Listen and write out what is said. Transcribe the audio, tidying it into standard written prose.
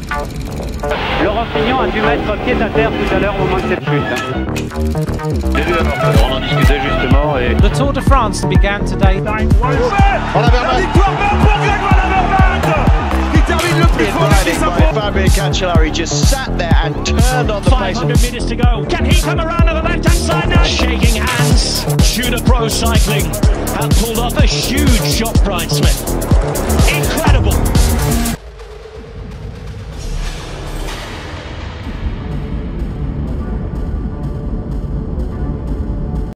Laurent Fignon a dû mettre pied à terre tout à l'heure au moment de cette chute. On en discutait justement et... The Tour de France began today. La victoire pour Grégoire Lavermaet, qui termine le plus fort de sa Fabio Cancellara just sat there and turned on the pace. 500 minutes to go. Can he come around to the left-hand side now? Shaking hands. Tudor Pro Cycling have pulled off a huge shot, Brian Smith.